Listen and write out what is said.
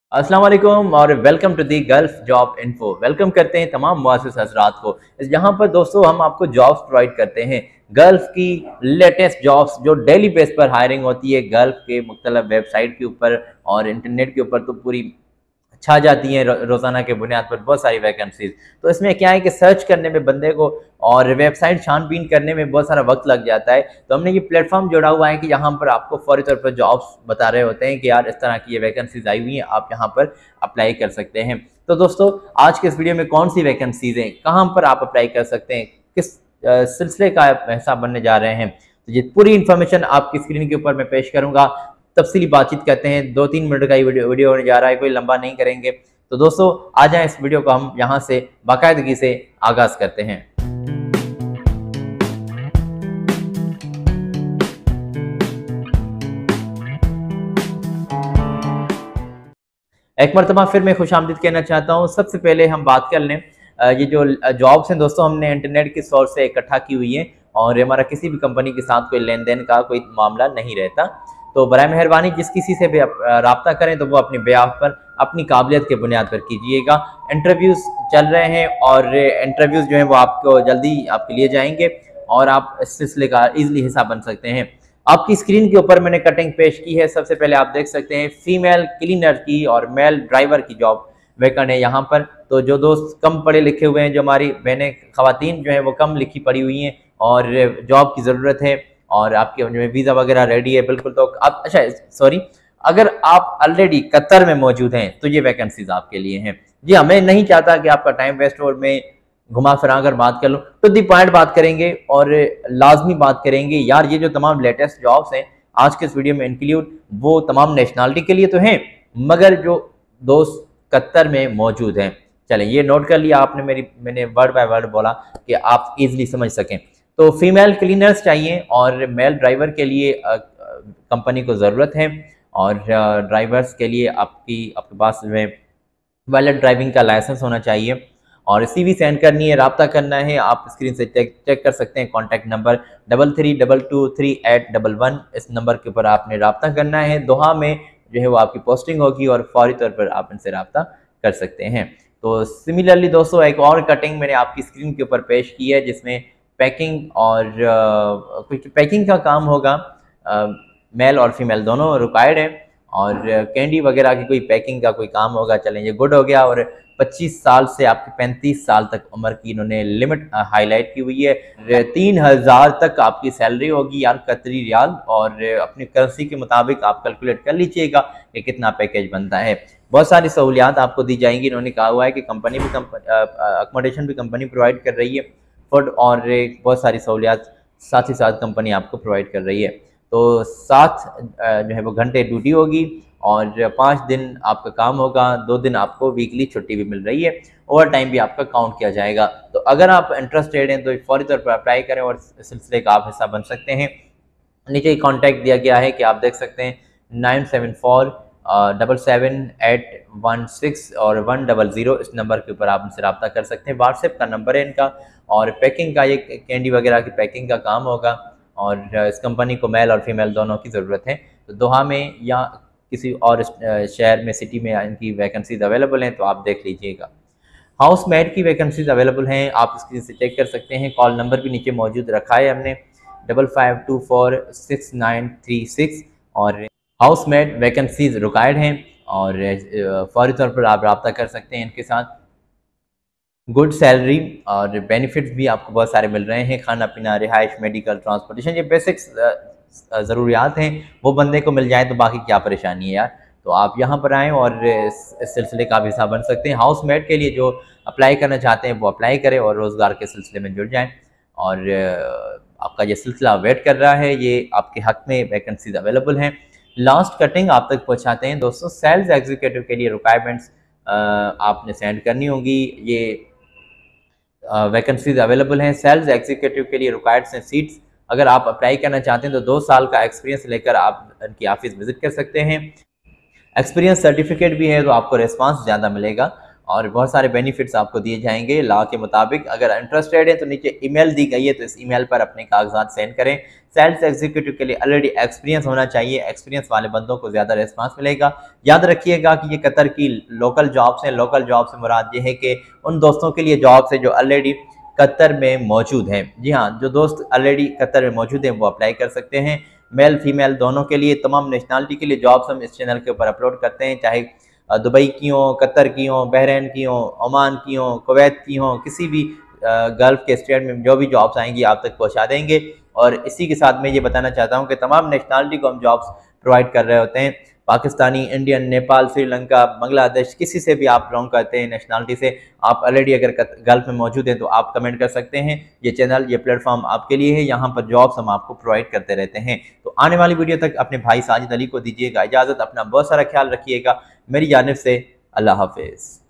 अस्सलाम वालेकुम और welcome to the Gulf job info. Welcome करते हैं तमाम मुआसिस हजरात को। जहां पर दोस्तों हम आपको जॉब्स प्रोवाइड करते हैं, गल्फ की लेटेस्ट जॉब्स जो डेली बेस पर हायरिंग होती है गल्फ के मुख्तलिफ वेबसाइट के ऊपर और इंटरनेट के ऊपर तो पूरी छा जाती हैं रोज़ाना के बुनियाद पर बहुत सारी वैकेंसीज। तो इसमें क्या है कि सर्च करने में बंदे को और वेबसाइट छानबीन करने में बहुत सारा वक्त लग जाता है। तो हमने ये प्लेटफॉर्म जोड़ा हुआ है कि यहाँ पर आपको फौरी तौर पर जॉब्स बता रहे होते हैं कि यार इस तरह की ये वैकेंसीज आई हुई हैं, आप यहाँ पर अप्लाई कर सकते हैं। तो दोस्तों आज के इस वीडियो में कौन सी वैकेंसीज हैं, कहाँ पर आप अप्लाई कर सकते हैं, किस सिलसिले का हिस्सा बनने जा रहे हैं, तो ये पूरी इन्फॉर्मेशन आपकी स्क्रीन के ऊपर मैं पेश करूंगा। तफसीली बातचीत करते हैं। 2-3 मिनट का ये वीडियो होने जा रहा है, कोई लंबा नहीं करेंगे। तो दोस्तों आ जाएं इस वीडियो को हम यहाँ से बाकायदगी से आगाज करते हैं। एक मरतबा फिर मैं खुशामदीद कहना चाहता हूँ। सबसे पहले हम बात कर लें, ये जो जॉब्स हैं दोस्तों हमने इंटरनेट की सोर्स से इकट्ठा की हुई है और हमारा किसी भी कंपनी के साथ कोई लेन देन का कोई मामला नहीं रहता। तो बराए मेहरबानी जिस किसी से भी आप रब्ता करें तो वो अपनी बेआफ पर अपनी काबिलियत के बुनियाद पर कीजिएगा। इंटरव्यूज़ चल रहे हैं और इंटरव्यूज़ जो हैं वो आपको जल्दी आपके लिए जाएंगे और आप इस सिलसिले का ईजिली हिस्सा बन सकते हैं। आपकी स्क्रीन के ऊपर मैंने कटिंग पेश की है। सबसे पहले आप देख सकते हैं फीमेल क्लीनर की और मेल ड्राइवर की जॉब वैकेंट है यहाँ पर। तो जो दोस्त कम पढ़े लिखे हुए हैं, जो हमारी बहनें खवातीन जो हैं वो कम लिखी पढ़ी हुई हैं और जॉब की ज़रूरत है और आपके जो वीज़ा वगैरह रेडी है बिल्कुल, तो आप अच्छा सॉरी अगर आप ऑलरेडी कतर में मौजूद हैं तो ये वैकेंसीज आपके लिए हैं। जी हाँ, मैं नहीं चाहता कि आपका टाइम वेस्ट हो और मैं घुमा फिरा कर बात कर लूँ, तो दी पॉइंट बात करेंगे और लाजमी बात करेंगे। यार ये जो तमाम लेटेस्ट जॉब्स हैं आज के इस वीडियो में इंक्लूड, वो तमाम नेशनलिटी के लिए तो हैं मगर जो दोस्त कतर में मौजूद हैं, चलें ये नोट कर लिया आपने, मैंने वर्ड बाय वर्ड बोला कि आप इजीली समझ सकें। तो फीमेल क्लीनर्स चाहिए और मेल ड्राइवर के लिए कंपनी को ज़रूरत है और ड्राइवर्स के लिए आपके पास में वैलिड ड्राइविंग का लाइसेंस होना चाहिए और CV सेंड करनी है, रब्ता करना है। आप स्क्रीन से चेक कर सकते हैं कॉन्टैक्ट नंबर 33223811। इस नंबर के ऊपर आपने रब्ता करना है। दोहा में जो है वो आपकी पोस्टिंग होगी और फौरी तौर पर आप इनसे रब्ता कर सकते हैं। तो सिमिलरली दोस्तों एक और कटिंग मैंने आपकी स्क्रीन के ऊपर पेश की है जिसमें पैकिंग और कुछ पैकिंग का काम होगा। मेल और फीमेल दोनों रिक्वायर्ड है और कैंडी वगैरह की कोई पैकिंग का कोई काम होगा। चलें ये गुड हो गया। और 25 साल से आपकी 35 साल तक उम्र की इन्होंने लिमिट हाईलाइट की हुई है। 3000 तक आपकी सैलरी होगी यार कतरी रियाल, और अपनी करेंसी के मुताबिक आप कैलकुलेट कर लीजिएगा कि कितना पैकेज बनता है। बहुत सारी सहूलियात आपको दी जाएंगी। इन्होंने कहा हुआ है कि कंपनी भी अकोमोडेशन भी कंपनी प्रोवाइड कर रही है, फूड और बहुत सारी सहूलियात साथ ही साथ कंपनी आपको प्रोवाइड कर रही है। तो 7 जो है वो घंटे ड्यूटी होगी और 5 दिन आपका काम होगा। 2 दिन आपको वीकली छुट्टी भी मिल रही है। ओवर टाइम भी आपका काउंट किया जाएगा। तो अगर आप इंटरेस्टेड हैं तो फौरी तौर पर अप्लाई करें और इस सिलसिले का आप हिस्सा बन सकते हैं। नीचे ही कॉन्टैक्ट दिया गया है कि आप देख सकते हैं 97477816 और 100। इस नंबर के ऊपर आप उनसे रब्ता कर सकते हैं। व्हाट्सएप का नंबर है इनका। और पैकिंग का, ये कैंडी वगैरह की पैकिंग का काम होगा और इस कंपनी को मेल और फीमेल दोनों की ज़रूरत है। तो दोहा में या किसी और शहर में, सिटी में इनकी वैकेंसीज अवेलेबल हैं तो आप देख लीजिएगा। हाउस मेड की वैकेंसीज अवेलेबल हैं, आप स्क्रीन से चेक कर सकते हैं। कॉल नंबर भी नीचे मौजूद रखा है हमने 55246936 और हाउस मेड वैकेंसीज रिक्वायर्ड हैं और फौरी तौर पर आप रब्ता कर सकते हैं इनके साथ। गुड सैलरी और बेनिफिट्स भी आपको बहुत सारे मिल रहे हैं। खाना पीना, रिहाइश, मेडिकल, ट्रांसपोर्टेशन, ये बेसिक्स ज़रूरियात हैं वो बंदे को मिल जाए तो बाकी क्या परेशानी है यार। तो आप यहाँ पर आएँ और इस सिलसिले का भी हिस्सा बन सकते हैं। हाउस मेड के लिए जो अप्लाई करना चाहते हैं वो अप्लाई करें और रोज़गार के सिलसिले में जुड़ जाएँ। और आपका ये सिलसिला वेट कर रहा है, ये आपके हक़ में वैकेंसीज अवेलेबल हैं। लास्ट कटिंग आप तक पहुँचाते हैं दोस्तों। सेल्स एग्जीक्यूटिव के लिए रिक्वायरमेंट्स आपने सेंड करनी होगी। ये वैकेंसीज अवेलेबल हैं। सेल्स एग्जीक्यूटिव के लिए रिक्वायर्ड हैं सीट्स। अगर आप अप्लाई करना चाहते हैं तो 2 साल का एक्सपीरियंस लेकर आप उनकी ऑफिस विजिट कर सकते हैं। एक्सपीरियंस सर्टिफिकेट भी है तो आपको रिस्पांस ज़्यादा मिलेगा और बहुत सारे बेनिफिट्स आपको दिए जाएंगे लॉ के मुताबिक। अगर इंटरेस्टेड है तो नीचे ईमेल दी गई है, तो इस ईमेल पर अपने कागजात सेंड करें। सेल्स एग्जीक्यूटिव के लिए ऑलरेडी एक्सपीरियंस होना चाहिए, एक्सपीरियंस वाले बंदों को ज़्यादा रिस्पांस मिलेगा। याद रखिएगा कि ये कतर की लोकल जॉब्स हैं। लोकल जॉब से मुराद ये है कि उन दोस्तों के लिए जॉब्स है जो ऑलरेडी कतर में मौजूद हैं। जी हाँ, जो दोस्त ऑलरेडी कतर में मौजूद हैं वो अप्लाई कर सकते हैं। मेल फीमेल दोनों के लिए, तमाम नेशनलिटी के लिए जॉब्स हम इस चैनल के ऊपर अपलोड करते हैं, चाहे दुबई की हों, कतर की हों, बहरीन की हों, ओमान की हों, कुवैत की हों, किसी भी गल्फ़ के स्टेट में जो भी जॉब्स आएंगी आप तक पहुंचा देंगे। और इसी के साथ मैं ये बताना चाहता हूं कि तमाम नेशनलिटी को हम जॉब्स प्रोवाइड कर रहे होते हैं। पाकिस्तानी, इंडियन, नेपाल, श्रीलंका, बांग्लादेश, किसी से भी आप बिलोंग करते हैं नेशनलिटी से, आप ऑलरेडी अगर गल्फ़ में मौजूद हैं तो आप कमेंट कर सकते हैं। ये चैनल, ये प्लेटफॉर्म आपके लिए है, यहाँ पर जॉब्स हम आपको प्रोवाइड करते रहते हैं। तो आने वाली वीडियो तक अपने भाई साजिद अली को दीजिएगा इजाज़त। अपना बहुत सारा ख्याल रखिएगा। मेरी जानिब से अल्लाह हाफिज़।